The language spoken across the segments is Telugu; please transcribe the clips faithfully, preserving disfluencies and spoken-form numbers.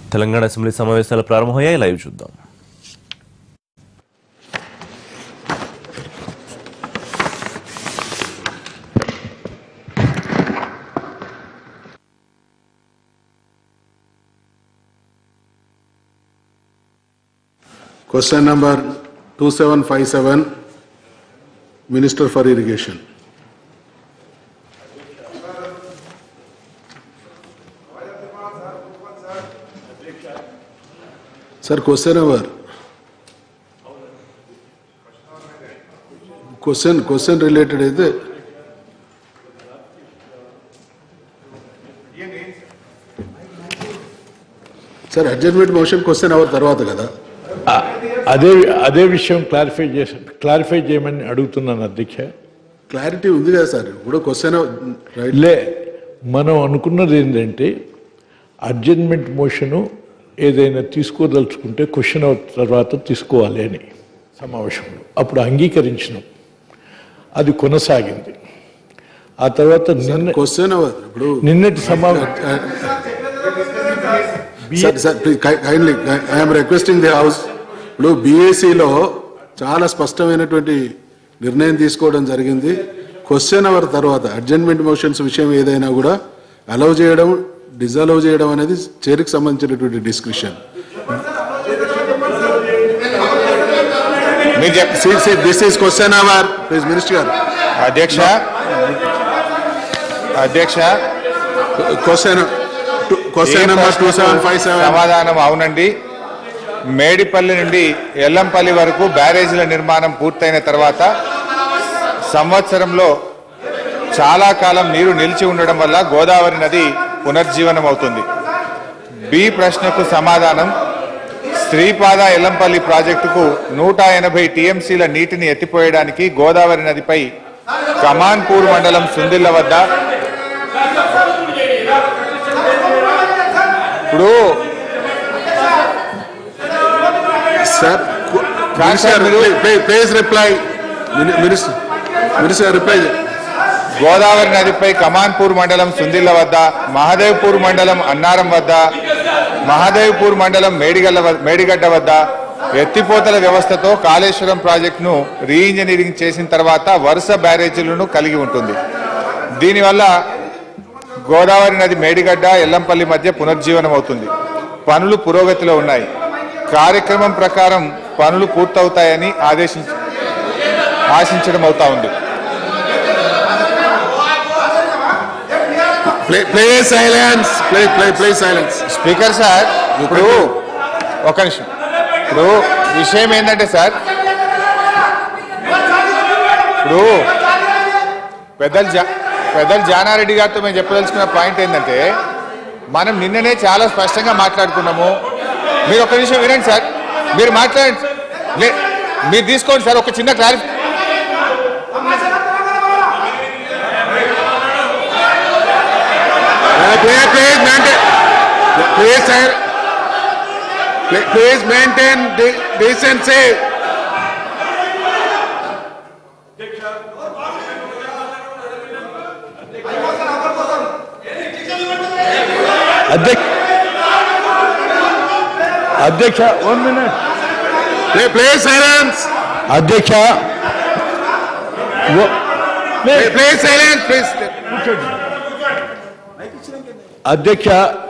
తెలంగాణ అసెంబ్లీ సమావేశాల ప్రారంభమయ్యాయి. లైవ్ చూద్దాం. Question number two seven five seven, Minister for Irrigation. Sir, question number. Question, question related is it? Sir, adjournment motion question hour tarvata kada. అదే అదే విషయం క్లారిఫై చేసి క్లారిఫై చేయమని అడుగుతున్నాను అధ్యక్ష. క్లారిటీ ఉంది కదా సార్, ఇప్పుడు క్వశ్చన్ లే మనం అనుకున్నది ఏంటంటే అడ్జర్న్మెంట్ మోషను ఏదైనా తీసుకోదలుచుకుంటే క్వశ్చన్ తర్వాత తీసుకోవాలి అని సమావేశంలో అప్పుడు అంగీకరించినాం, అది కొనసాగింది. ఆ తర్వాత నిన్న క్వశ్చన్ ఇప్పుడు నిన్నటి సమావేశం kindly I'm requesting the house. ఇప్పుడు బీఏసీలో చాలా స్పష్టమైనటువంటి నిర్ణయం తీసుకోవడం జరిగింది. క్వశ్చన్ అవర్ తర్వాత అడ్జర్న్మెంట్ మోషన్స్ విషయం ఏదైనా కూడా అలౌ చేయడం డిజలౌ చేయడం అనేది చైర్కి సంబంధించినటువంటి discussion. This is question hour. Please minister గారు. అధ్యక్ష అధ్యక్ష question question number two seven five seven సమాధానం అవునండి. మేడిపల్లి నుండి ఎల్లంపల్లి వరకు బ్యారేజీల నిర్మాణం పూర్తయిన తర్వాత సంవత్సరంలో చాలా కాలం నీరు నిలిచి ఉండడం వల్ల గోదావరి నది పునర్జీవనం అవుతుంది. బి ప్రశ్నకు సమాధానం, శ్రీపాద ఎల్లంపల్లి ప్రాజెక్టుకు నూట ఎనభై టీఎంసీల నీటిని ఎత్తిపోయడానికి గోదావరి నదిపై కమాన్పూర్ మండలం సుందిళ్ల వద్ద ఇప్పుడు sir please reply minister minister reply. Godavari నదిపై కమాన్పూర్ మండలం సుందిళ్ల వద్ద, మహదేవ్పూర్ మండలం అన్నారం వద్ద, మహదేవ్పూర్ మండలం మేడిగల్ల మేడిగడ్డ వద్ద ఎత్తిపోతల వ్యవస్థతో కాళేశ్వరం ప్రాజెక్టును రీఇంజనీరింగ్ చేసిన తర్వాత వరుస బ్యారేజీలను కలిగి ఉంటుంది. దీనివల్ల గోదావరి నది మేడిగడ్డ ఎల్లంపల్లి మధ్య పునర్జీవనం అవుతుంది. పనులు పురోగతిలో ఉన్నాయి. కార్యక్రమం ప్రకారం పనులు పూర్తవుతాయని ఆదేశించ ఆశించడం అవుతా ఉంది. స్పీకర్ సార్, ఇప్పుడు ఒక నిమిషం. ఇప్పుడు విషయం ఏంటంటే సార్, ఇప్పుడు పెద్దలు జా పెద్దలు జానారెడ్డి గారితో మేము చెప్పదలుచుకున్న పాయింట్ ఏంటంటే, మనం నిన్ననే చాలా స్పష్టంగా మాట్లాడుకున్నాము. మీరు ఒక నిమిషం వినండి సార్, మీరు మాట్లాడండి, మీరు తీసుకోండి సార్ ఒక చిన్న క్లారిఫి ప్లీజ్ మెయింటైన్ డీసెన్సీ. అధ్యక్ష వన్ మినిట్ ప్లీజ్ సైలెన్స్. అధ్యక్ష ప్లీజ్ సైలెన్స్ ప్లీజ్. అధ్యక్ష,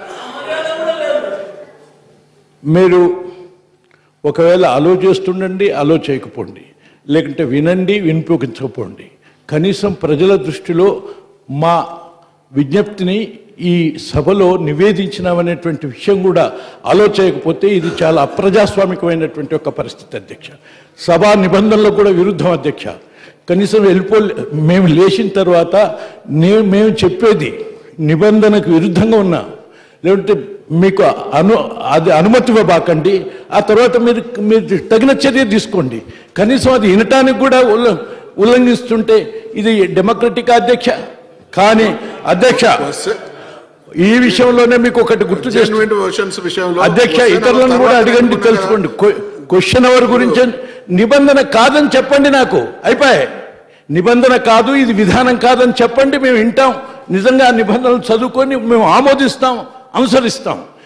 మీరు ఒకవేళ అలో చేస్తుండండి, అలో చేయకపోండి, లేకుంటే వినండి, వినిపించకపోండి. కనీసం ప్రజల దృష్టిలో మా విజ్ఞప్తిని ఈ సభలో నివేదించినామనేటువంటి విషయం కూడా ఆలోచించకపోతే ఇది చాలా అప్రజాస్వామికమైనటువంటి ఒక పరిస్థితి అధ్యక్ష. సభా నిబంధనలకు కూడా విరుద్ధం అధ్యక్ష. కనీసం వెళ్ళిపో మేము లేచిన తర్వాత నేను మేము చెప్పేది నిబంధనకు విరుద్ధంగా ఉన్నా, లేదంటే మీకు అను అది అనుమతి ఇవ్వబాకండి, ఆ తర్వాత మీరు మీరు తగిన చర్య తీసుకోండి. కనీసం అది వినటానికి కూడా ఉల్ల ఉల్లంఘిస్తుంటే ఇది డెమోక్రటిక్ అధ్యక్ష. కానీ అధ్యక్ష, ఈ విషయంలోనే మీకు ఒకటి గుర్తు చేస్తున్నా అధ్యక్ష, ఇతరులను కూడా అడగండి, తెలుసుకోండి. క్వశ్చన్ అవర్ గురించి నిబంధన కాదని చెప్పండి, నాకు అయిపోయాయి. నిబంధన కాదు, ఇది విధానం కాదని చెప్పండి, మేము వింటాం. నిజంగా నిబంధనలు చదువుకొని మేము ఆమోదిస్తాం, అనుసరిస్తాం.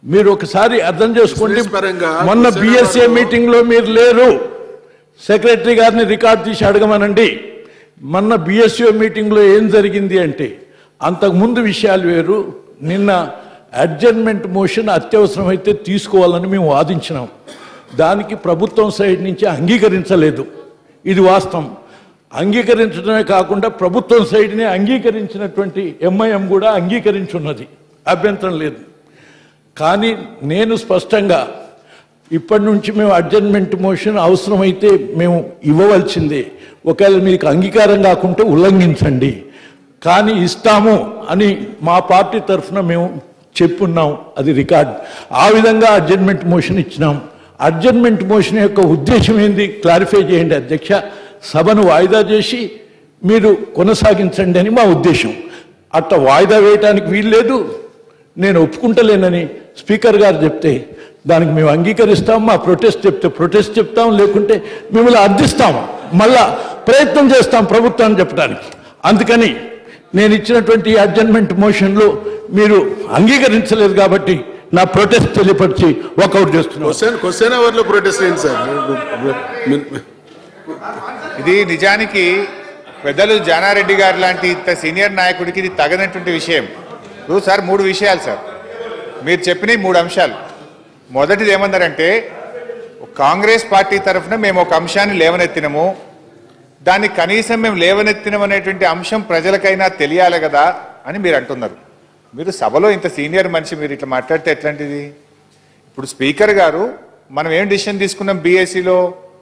మీరు ఒకసారి అర్థం చేసుకోండి. Business పరంగా మొన్న క్వశ్చన్ బిఎస్ఏ అవర్లో- మీటింగ్ లో మీరు లేరు. సెక్రటరీ గారిని రికార్డ్ తీసి అడగమనండి. మొన్న బిఎస్ఏ మీటింగ్ లో ఏం జరిగింది అంటే అంతకుముందు విషయాలు వేరు. నిన్న అడ్జర్న్మెంట్ మోషన్ అత్యవసరమైతే తీసుకోవాలని మేము వాదించినాం. దానికి ప్రభుత్వం సైడ్ నుంచి అంగీకరించలేదు. ఇది వాస్తవం. అంగీకరించడమే కాకుండా ప్రభుత్వం సైడ్ని అంగీకరించినటువంటి ఎంఐఎం కూడా అంగీకరించున్నది. అభ్యంతరం లేదు. కానీ నేను స్పష్టంగా ఇప్పటి నుంచి మేము అడ్జర్న్మెంట్ మోషన్ అవసరమైతే మేము ఇవ్వవలసిందే. ఒకవేళ మీకు అంగీకారం కాకుంటే ఉల్లంఘించండి, కానీ ఇస్తాము అని మా పార్టీ తరఫున మేము చెప్పున్నాం. అది రికార్డ్. ఆ విధంగా అడ్జర్న్మెంట్ మోషన్ ఇచ్చినాం. అడ్జర్న్మెంట్ మోషన్ యొక్క ఉద్దేశం ఏంది క్లారిఫై చేయండి అధ్యక్ష. సభను వాయిదా చేసి మీరు కొనసాగించండి అని మా ఉద్దేశం. అట్లా వాయిదా వేయటానికి వీల్లేదు, నేను ఒప్పుకుంటలేనని స్పీకర్ గారు చెప్తే దానికి మేము అంగీకరిస్తాం. మా ప్రొటెస్ట్ చెప్తే ప్రొటెస్ట్ చెప్తాం, లేకుంటే మిమ్మల్ని అర్థిస్తాం, మళ్ళా ప్రయత్నం చేస్తాం ప్రభుత్వాన్ని చెప్పడానికి. అందుకని నేను ఇచ్చినటువంటి అడ్జర్న్మెంట్ మోషన్లో మీరు అంగీకరించలేదు కాబట్టి నా ప్రొటెస్ట్ తెలియపరిచి వాకౌట్ చేస్తున్నాను. క్వశ్చన్ క్వశ్చన్ అవర్ లో ప్రొటెస్ట్ ఏంటి సార్? ఇది నిజానికి పెద్దలు జానారెడ్డి గారు లాంటి ఇంత సీనియర్ నాయకుడికి ఇది తగనటువంటి విషయం. ఇప్పుడు సార్ మూడు విషయాలు సార్ మీరు చెప్పిన మూడు అంశాలు. మొదటిది ఏమన్నారంటే కాంగ్రెస్ పార్టీ తరఫున మేము ఒక అంశాన్ని లేవనెత్తినము, దాన్ని కనీసం మేము లేవనెత్తినం అనేటువంటి అంశం ప్రజలకైనా తెలియాలి కదా అని మీరు అంటున్నారు. మీరు సభలో ఇంత సీనియర్ మనిషి మీరు ఇట్లా మాట్లాడితే ఎట్లాంటిది? ఇప్పుడు స్పీకర్ గారు మనం ఏం డిసిషన్ తీసుకున్నాం బీఏసీలో?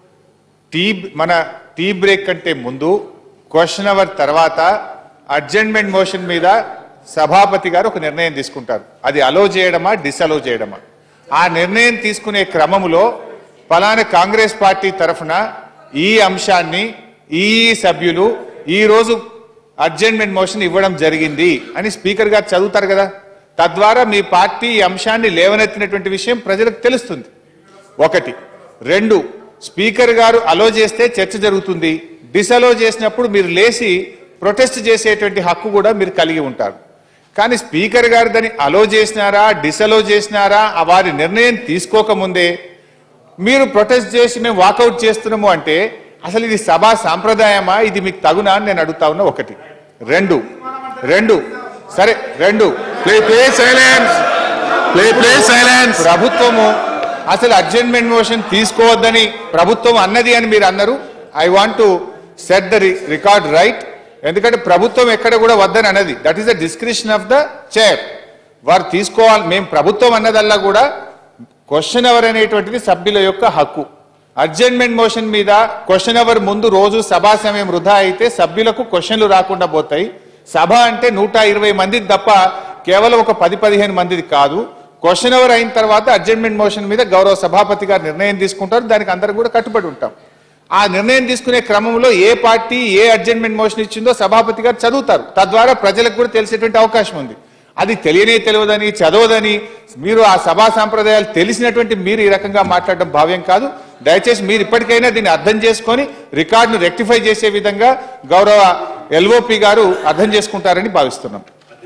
టీ మన టీ బ్రేక్ కంటే ముందు క్వశ్చన్ అవర్ తర్వాత అడ్జర్న్మెంట్ మోషన్ మీద సభాపతి గారు ఒక నిర్ణయం తీసుకుంటారు. అది అలో చేయడమా డిసలో చేయడమా? ఆ నిర్ణయం తీసుకునే క్రమంలో ఫలానా కాంగ్రెస్ పార్టీ తరఫున ఈ అంశాన్ని ఈ సభ్యులు ఈ రోజు అడ్జర్న్మెంట్ మోషన్ ఇవ్వడం జరిగింది అని స్పీకర్ గారు చదువుతారు కదా. తద్వారా మీ పార్టీ ఈ అంశాన్ని లేవనెత్తినటువంటి విషయం ప్రజలకు తెలుస్తుంది. ఒకటి. రెండు, స్పీకర్ గారు అలో చేస్తే చర్చ జరుగుతుంది, డిసలో చేసినప్పుడు మీరు లేచి ప్రొటెస్ట్ చేసేటువంటి హక్కు కూడా మీరు కలిగి ఉంటారు. కానీ స్పీకర్ గారు దాన్ని అలో చేసినారా డిసలో చేసినారా ఆ వారి నిర్ణయం తీసుకోకముందే మీరు ప్రొటెస్ట్ చేసి మేము వాకౌట్ చేస్తున్నాము అంటే అసలు ఇది సభా సాంప్రదాయమా? ఇది మీకు తగునా అని నేను అడుగుతా ఉన్నా. ఒకటి. రెండు రెండు సరే రెండు please please silence please please silence ప్రభుత్వము అసలు అడ్జర్న్మెంట్ మోషన్ తీసుకోవద్దని ప్రభుత్వం అన్నది అని మీరు అన్నారు. I want to set the record right. ఎందుకంటే ప్రభుత్వం ఎక్కడ కూడా వద్దని అన్నది. That is the description of the chair. వారు తీసుకోవాలి. మేము ప్రభుత్వం అన్నదల్లా కూడా క్వశ్చన్ అవర్ అనేటువంటిది సభ్యుల యొక్క హక్కు. అడ్జర్న్మెంట్ మోషన్ మీద క్వశ్చన్ అవర్ ముందు రోజు సభా సమయం వృధా అయితే సభ్యులకు క్వశ్చన్లు రాకుండా పోతాయి. సభ అంటే నూట ఇరవై మందిది తప్ప కేవలం ఒక పది పదిహేను మందిది కాదు. క్వశ్చన్ అవర్ అయిన తర్వాత అడ్జర్న్మెంట్ మోషన్ మీద గౌరవ సభాపతి గారు నిర్ణయం తీసుకుంటారు. దానికి అందరం కూడా కట్టుబడి ఉంటాం. ఆ నిర్ణయం తీసుకునే క్రమంలో ఏ పార్టీ ఏ అడ్జర్న్మెంట్ మోషన్ ఇచ్చిందో సభాపతి గారు చదువుతారు. తద్వారా ప్రజలకు కూడా తెలిసేటువంటి అవకాశం ఉంది. అది తెలియనే తెలియదని చదవదని మీరు ఆ సభా సాంప్రదాయాలు తెలిసినటువంటి మీరు ఈ రకంగా మాట్లాడడం భావ్యం కాదు. దయచేసి మీరు ఇప్పటికైనా దీన్ని అర్థం చేసుకొని రికార్డును రెక్టిఫై చేసే విధంగా గౌరవ ఎల్ఓపి గారు అర్థం చేసుకుంటారని భావిస్తున్నాం.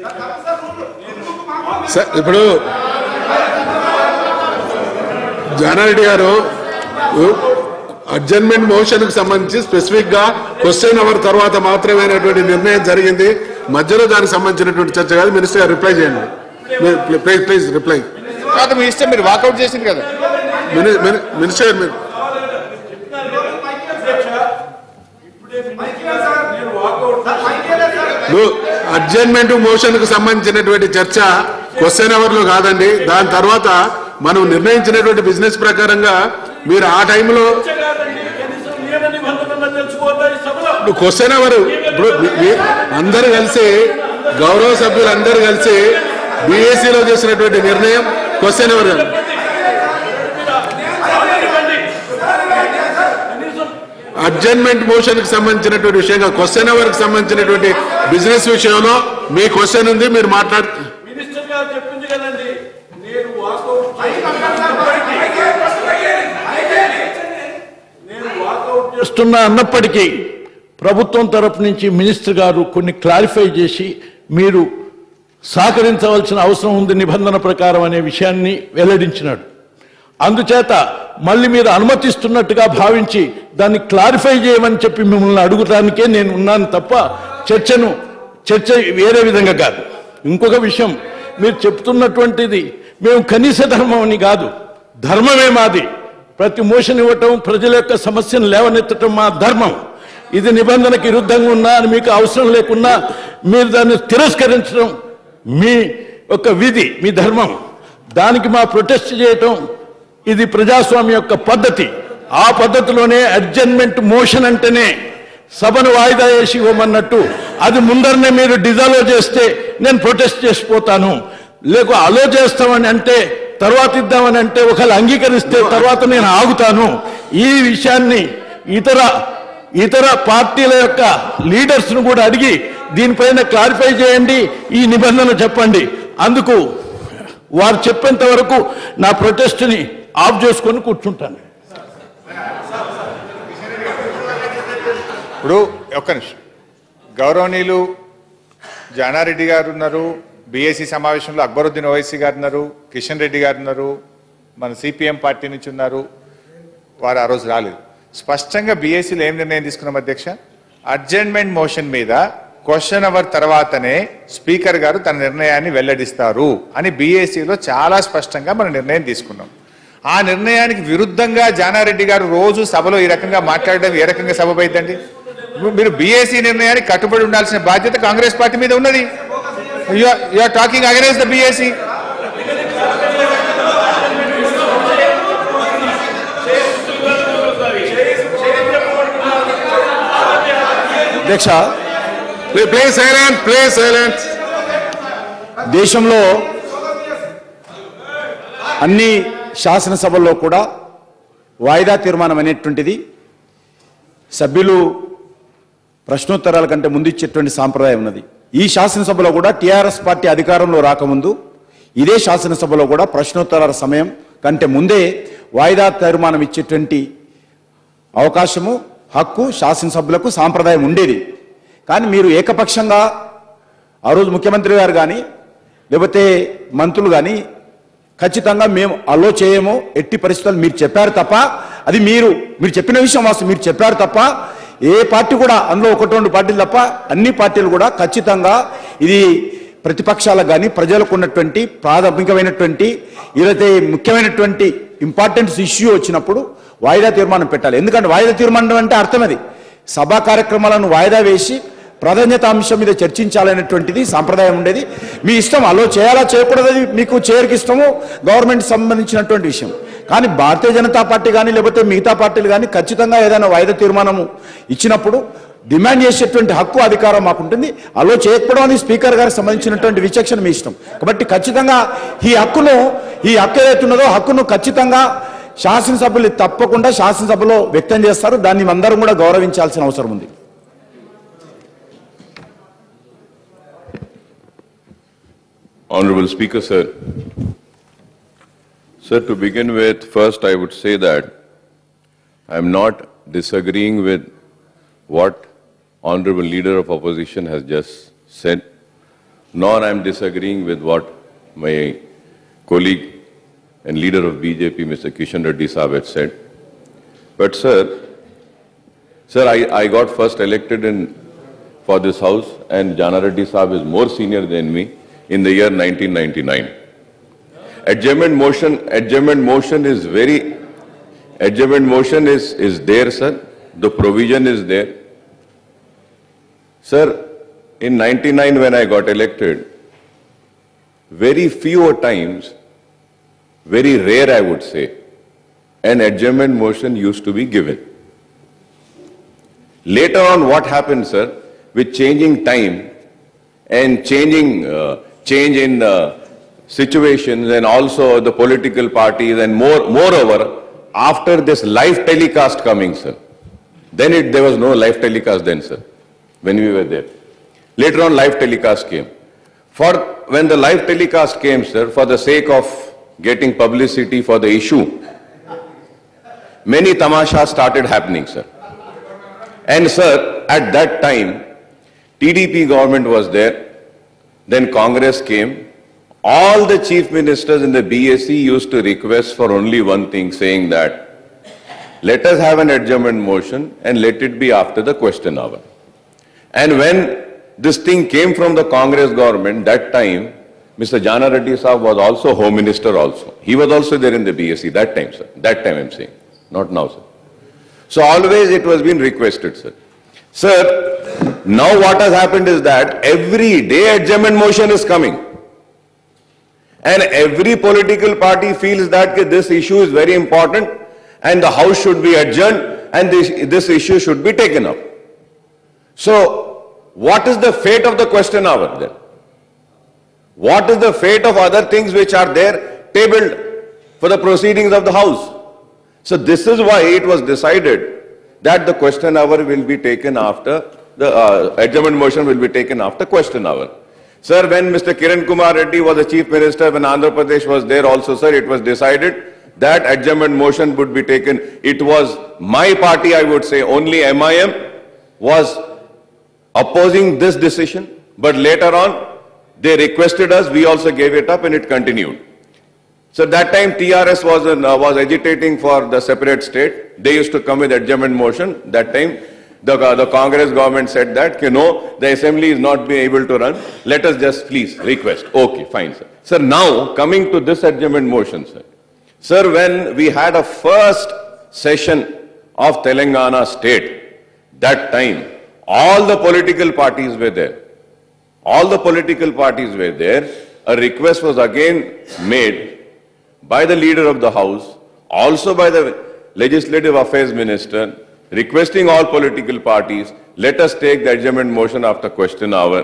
సార్ ఇప్పుడు జానారెడ్డి గారు అడ్జర్న్మెంట్ మోషన్ కు సంబంధించి స్పెసిఫిక్ గా క్వశ్చన్ అవర్ తర్వాత మాత్రమేనటువంటి నిర్ణయం జరిగింది. మధ్యలో దానికి సంబంధించినటువంటి చర్చ కాదు. మినిస్టర్ గారు రిప్లై చేయండి. Please please reply. మీ ఇష్టం, మీరు వాకౌట్ చేసింది కదా మినిస్టర్ గారు. అడ్జర్న్మెంట్ మోషన్ కు సంబంధించినటువంటి చర్చ క్వశ్చన్ అవర్ లో కాదండి. దాని తర్వాత మనం నిర్ణయించినటువంటి బిజినెస్ ప్రకారంగా మీరు ఆ టైంలో క్వశ్చన్ అవర్ ఇప్పుడు అందరూ కలిసి గౌరవ సభ్యులు అందరూ కలిసి బీఏసీలో చేసినటువంటి నిర్ణయం క్వశ్చన్ అవర్. అడ్జర్న్మెంట్ మోషన్ కి సంబంధించినటువంటి విషయంగా క్వశ్చన్ అవర్ కి సంబంధించినటువంటి బిజినెస్ విషయంలో మీ క్వశ్చన్ ఉంది, మీరు మాట్లాడు. చేస్తున్నా అన్నప్పటికీ ప్రభుత్వం తరపు నుంచి మినిస్టర్ గారు కొన్ని క్లారిఫై చేసి మీరు సహకరించవలసిన అవసరం ఉంది నిబంధన ప్రకారం అనే విషయాన్ని వెల్లడించినాడు. అందుచేత మళ్ళీ మీరు అనుమతిస్తున్నట్టుగా భావించి దాన్ని క్లారిఫై చేయమని చెప్పి మిమ్మల్ని అడుగుటానికే నేను ఉన్నాను తప్ప చర్చను చర్చ వేరే విధంగా కాదు. ఇంకొక విషయం, మీరు చెప్తున్నటువంటిది మేము కనీస ధర్మం అని కాదు, ధర్మమే మాది. ప్రతి మోషన్ ఇవ్వటం, ప్రజల యొక్క సమస్యను లేవనెత్తటం మా ధర్మం. ఇది నిబంధనకి విరుద్ధంగా ఉన్నా అని మీకు అవసరం లేకున్నా మీరు దాన్ని తిరస్కరించడం మీ యొక్క విధి, మీ ధర్మం. దానికి మా ప్రొటెస్ట్ చేయటం ఇది ప్రజాస్వామ్య యొక్క పద్ధతి. ఆ పద్ధతిలోనే అడ్జర్న్మెంట్ మోషన్ అంటేనే సభను వాయిదా వేసి ఇవ్వమన్నట్టు అది ముందరనే మీరు డిజాల్వ్ చేస్తే నేను ప్రొటెస్ట్ చేసిపోతాను. లేక అలో చేస్తామని అంటే తర్వాత ఇద్దామని అంటే ఒకవేళ అంగీకరిస్తే తర్వాత నేను ఆగుతాను. ఈ విషయాన్ని ఇతర ఇతర పార్టీల యొక్క లీడర్స్ను కూడా అడిగి దీనిపైన క్లారిఫై చేయండి, ఈ నిబంధన చెప్పండి. అందుకు వారు చెప్పేంత వరకు నా ప్రొటెస్ట్ని ఆఫ్ చేసుకొని కూర్చుంటాను. ఇప్పుడు ఒక్క నిమిషం, గౌరవనీయులు జానారెడ్డి గారు ఉన్నారు, బీఏసీ సమావేశంలో అక్బరుద్దీన్ ఓవైసీ గారు ఉన్నారు, కిషన్ రెడ్డి గారు ఉన్నారు, మన సిపిఎం పార్టీ నుంచి ఉన్నారు. వారు ఆ రోజు రాలేదు. స్పష్టంగా బీఏసీలో ఏం నిర్ణయం తీసుకున్నాం అధ్యక్ష, అడ్జర్న్మెంట్ మోషన్ మీద క్వశ్చన్ అవర్ తర్వాతనే స్పీకర్ గారు తన నిర్ణయాన్ని వెల్లడిస్తారు అని బీఏసీలో చాలా స్పష్టంగా మనం నిర్ణయం తీసుకున్నాం. ఆ నిర్ణయానికి విరుద్ధంగా జానారెడ్డి గారు రోజు సభలో ఈ రకంగా మాట్లాడడం ఏ రకంగా సబబైందండి? మీరు బీఏసీ నిర్ణయానికి కట్టుబడి ఉండాల్సిన బాధ్యత కాంగ్రెస్ పార్టీ మీద ఉన్నది. You are talking against the BAC. అధ్యక్ష, ప్లీజ్ సైలెంట్, ప్లీజ్ సైలెంట్. దేశంలో అన్ని శాసనసభల్లో కూడా వాయిదా తీర్మానం అనేటువంటిది సభ్యులు ప్రశ్నోత్తరాల కంటే ముందు ఇచ్చేటువంటి సాంప్రదాయం ఉన్నది. ఈ శాసనసభలో కూడా టీఆర్ఎస్ పార్టీ అధికారంలో రాకముందు ఇదే శాసనసభలో కూడా ప్రశ్నోత్తరాల సమయం కంటే ముందే వాయిదా తీర్మానం ఇచ్చేటువంటి అవకాశము, హక్కు శాసనసభ్యులకు సాంప్రదాయం ఉండేది. కానీ మీరు ఏకపక్షంగా ఆ రోజు ముఖ్యమంత్రి గారు కానీ లేకపోతే మంత్రులు కానీ ఖచ్చితంగా మేము అలో చేయము, ఎట్టి పరిస్థితులు మీరు చెప్పారు తప్ప, అది మీరు మీరు చెప్పిన విషయం వాస్తవం, మీరు చెప్పారు తప్ప ఏ పార్టీ కూడా, అందులో ఒకటి రెండు పార్టీలు తప్ప అన్ని పార్టీలు కూడా ఖచ్చితంగా ఇది ప్రతిపక్షాలకు కానీ ప్రజలకు ఉన్నటువంటి ప్రాథమికమైనటువంటి ఏదైతే ముఖ్యమైనటువంటి ఇంపార్టెన్స్ ఇష్యూ వచ్చినప్పుడు వాయిదా తీర్మానం పెట్టాలి. ఎందుకంటే వాయిదా తీర్మానం అంటే అర్థం అది సభా కార్యక్రమాలను వాయిదా వేసి ప్రాధాన్యత అంశం మీద చర్చించాలనేటువంటిది సాంప్రదాయం ఉండేది. మీ ఇష్టం, అలో చేయాలా చేయకూడదు మీకు చైర్కి ఇష్టము, గవర్నమెంట్ సంబంధించినటువంటి విషయం. కానీ భారతీయ జనతా పార్టీ కానీ లేకపోతే మిగతా పార్టీలు కానీ ఖచ్చితంగా ఏదైనా వాయిదా తీర్మానము ఇచ్చినప్పుడు డిమాండ్ చేసేటువంటి హక్కు, అధికారం మాకుంటుంది. అలో చేయకపోవడం అనేది స్పీకర్ గారికి సంబంధించినటువంటి విచక్షణ మీ ఇష్టం. కాబట్టి ఖచ్చితంగా ఈ హక్కును ఈ హక్కు ఏదైతే ఉన్నదో హక్కును ఖచ్చితంగా శాసనసభ్యులు తప్పకుండా శాసనసభలో వ్యక్తం చేస్తారు. దాన్ని అందరం కూడా గౌరవించాల్సిన అవసరం ఉంది. Honorable Speaker, sir. Sir, to begin with, first I would say that I am not disagreeing with what Honorable Leader of Opposition has just said, nor I am disagreeing with what my colleague and leader of B J P, Mister Kishan Reddy Saab, had said. But sir, sir, I, I got first elected in for this house, and Jana Reddy Saab is more senior than me in the year nineteen ninety-nine. Adjournment motion, adjournment motion is very, adjournment motion is, is there, sir. The provision is there. Sir, in ninety-nine when I got elected, very few times, very rare I would say, an adjournment motion used to be given. Later on what happened, sir, with changing time and changing uh, change in uh, situations and also the political parties, and more, moreover, after this live telecast coming, sir, then it, there was no live telecast then, sir, when we were there. Later on, live telecast came. For when the live telecast came, sir, for the sake of getting publicity for the issue, many tamashas started happening, sir. And sir, at that time, T D P government was there. then Congress came. All the chief ministers in the B S C used to request for only one thing, saying that let us have an adjournment motion and let it be after the question hour. And when this thing came from the Congress government, that time, Mister Jana Reddy Saab was also Home Minister also. He was also there in the B S C that time, sir. That time I'm saying, not now, sir. So always it was been requested, sir. Sir, now what has happened is that every day adjournment motion is coming. And every political party feels that this issue is very important and the House should be adjourned and this, this issue should be taken up. So, what is the fate of the question hour then? What is the fate of other things which are there tabled for the proceedings of the House? So, this is why it was decided that the question hour will be taken after, the uh, adjournment motion will be taken after question hour. Sir, when Mister Kiran Kumar Reddy was the Chief Minister, when Andhra Pradesh was there also, sir, it was decided that adjournment motion would be taken. It was my party, I would say, only M I M was opposing this decision, but later on, they requested us, we also gave it up and it continued. So that time T R S was, uh, was agitating for the separate state. They used to come with adjournment motion. That time, The, uh, the Congress government said that, you know, the assembly is not being able to run. Let us just please request. Okay, fine, sir. Sir, now coming to this adjournment motion, sir. Sir, when we had a first session of Telangana state, that time, all the political parties were there. All the political parties were there. A request was again made by the leader of the House, also by the Legislative Affairs Minister, requesting all political parties, let us take the adjournment motion after question hour.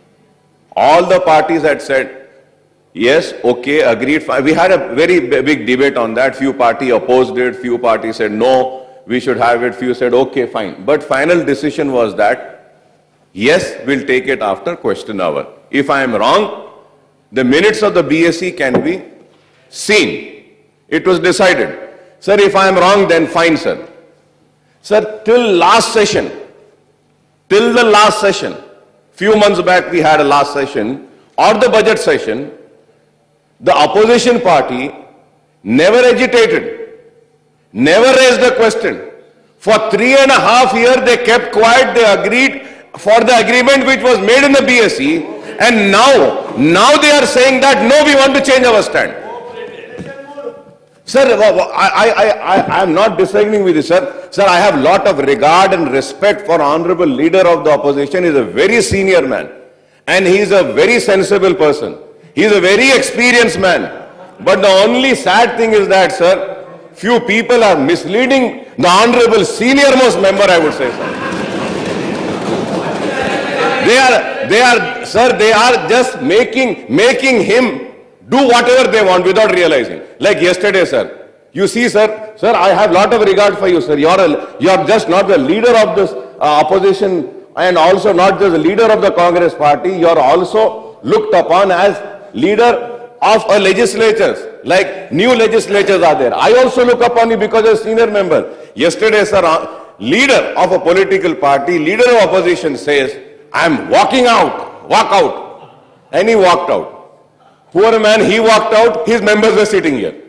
All the parties had said, yes, okay, agreed. We had a very big debate on that. Few parties opposed it, few parties said no, we should have it, few said okay, fine. But final decision was that, yes, we'll take it after question hour. If I am wrong, the minutes of the B S C can be seen. It was decided. Sir, if I am wrong, then fine, sir. Sir, till last session, till the last session, few months back we had a last session, or the budget session, the opposition party never agitated, never raised a question. For three and a half years they kept quiet, they agreed for the agreement which was made in the B S C, and now, now they are saying that no, we want to change our stand. Sir, I, I, I, I am not disagreeing with you, sir. Sir, I have a lot of regard and respect for Honorable Leader of the Opposition. He is a very senior man. And he is a very sensible person. He is a very experienced man. But the only sad thing is that, sir, few people are misleading the Honorable Senior Most Member, I would say, sir. They are, they are, sir, they are just making, making him do whatever they want without realizing. Like yesterday, sir. You see, sir, sir, I have lot of regard for you, sir. You are, a, you are just not the leader of this uh, opposition and also not just the leader of the Congress party. You are also looked upon as leader of a legislature. Like new legislatures are there. I also look upon you because as senior member. Yesterday, sir, uh, leader of a political party, leader of opposition says, I am walking out, walk out. And he walked out. Poor man, he walked out, his members were sitting here.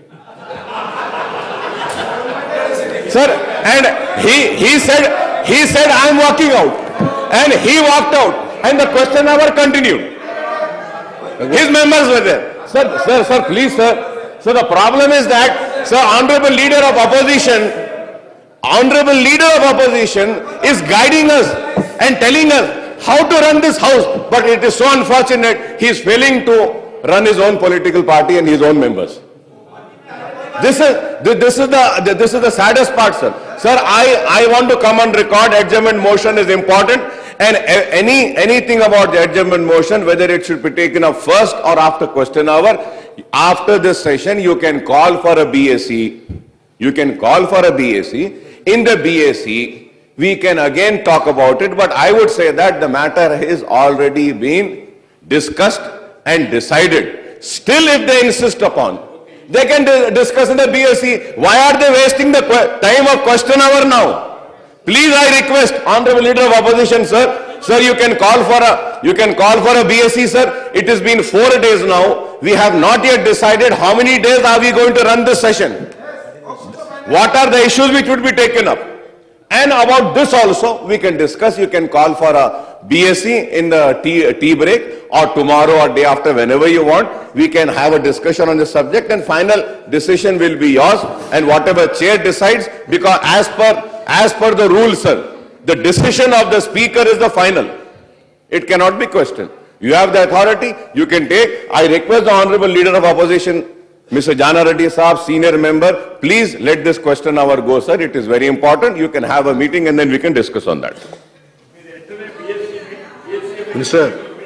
Sir, and he, he said, he said, I am walking out. And he walked out. And the question hour continued. His members were there. Sir, sir, sir, please, sir. So the problem is that, sir, Honorable Leader of Opposition, Honorable Leader of Opposition is guiding us and telling us how to run this House. But it is so unfortunate, he is failing to run his own political party and his own members. This is this is the this is the saddest part, sir. Sir, I I want to come on record. Adjournment motion is important, and any anything about the adjournment motion, whether it should be taken up first or after question hour, after this session, you can call for a B S C. You can call for a B S C. In the B S C, we can again talk about it. But I would say that the matter has already been discussed and decided. Still, if they insist upon, they can discuss in the B S C. Why are they wasting the time of question hour now? Please, I request, Honorable Leader of Opposition, sir. Sir, you can call for a you can call for a B S C, sir. it has been four days now. We have not yet decided how many days are we going to run this session. What are the issues which would be taken up? And about this also, we can discuss. You can call for a B S c in the tea, tea break, or tomorrow or day after, whenever you want. We can have a discussion on this subject, and final decision will be yours. And whatever chair decides, because as per as per the rules, sir, the decision of the speaker is the final. It cannot be questioned. You have the authority. You can take. I request the honorable leader of opposition, Mister Jana Reddy Saab, senior member, please let this question hour go, sir. It is very important. You can have a meeting and then we can discuss on that. Minister,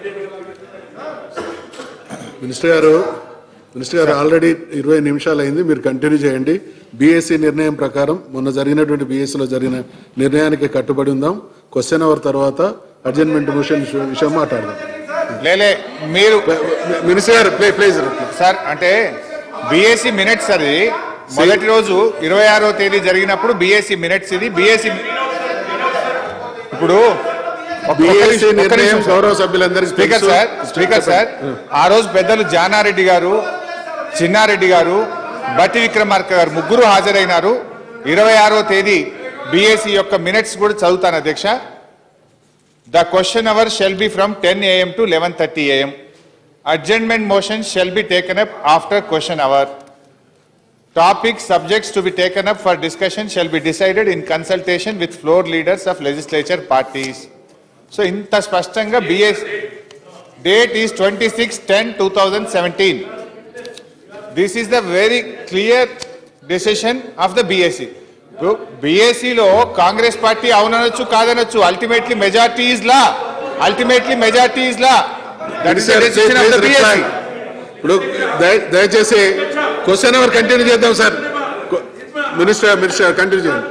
Minister గారు మినిస్టర్ గారు ఆల్రెడీ ఇరవై నిమిషాలు అయింది, మీరు కంటిన్యూ చేయండి. బీఎస్సీ నిర్ణయం ప్రకారం మొన్న జరిగినటువంటి బీఎస్సీలో జరిగిన నిర్ణయానికి కట్టుబడి ఉందాం. క్వశ్చన్ అవర్ తర్వాత అడ్జర్న్మెంట్ మోషన్ విషయం మాట్లాడదాం. లేలే మీరు మినిస్టర్ గారు ప్లే ప్లీజ్ సార్, అంటే బీఎస్సీ మినిట్స్ అది మొదటి రోజు ఇరవై ఆరో తేదీ జరిగినప్పుడు బీఎస్సీ మినిట్స్ ఇది బీఎస్సీ ఇప్పుడు బీఎస్సీ నిర్ణయం గౌరవ సభ్యులందరికీ స్పీకర్ సార్ స్పీకర్ సార్ ఆ రోజు పెద్దలు జానారెడ్డి గారు, చిన్నారెడ్డి గారు, బట్టి విక్రమార్క గారు ముగ్గురు హాజరైనారు. ఇరవై ఆరో తేదీ బీఎస్సీ యొక్క మినిట్స్ కూడా చదువుతాను అధ్యక్ష. The question hour shall be from ten AM to eleven thirty AM. Adjournment motion shall be taken up after question hour. Topics, subjects to be taken up for discussion shall be decided in consultation with floor leaders of legislature parties. So, inta spashtanga B S date is twenty-six ten twenty seventeen. This is the very clear decision of the B S c. B S c lo Congress party avunanochu kadanochu, ultimately majority is law. Ultimately majority is law. That is the decision of the B S c. ఇప్పుడు దయచేసి క్వశ్చన్ అవర్ కంటిన్యూ చేద్దాం సార్. మినిస్టర్ మినిస్టర్ కంటిన్యూ చేయండి.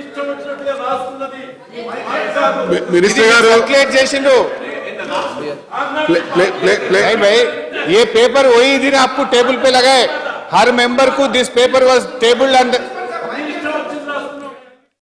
మినిస్టర్ గారు సర్క్యులేట్ చేసిండు. नहीं भाई, ये पेपर वही दिन आपको टेबल पे लगाए. हर मेंबर को दिस पेपर वाज टेबल्ड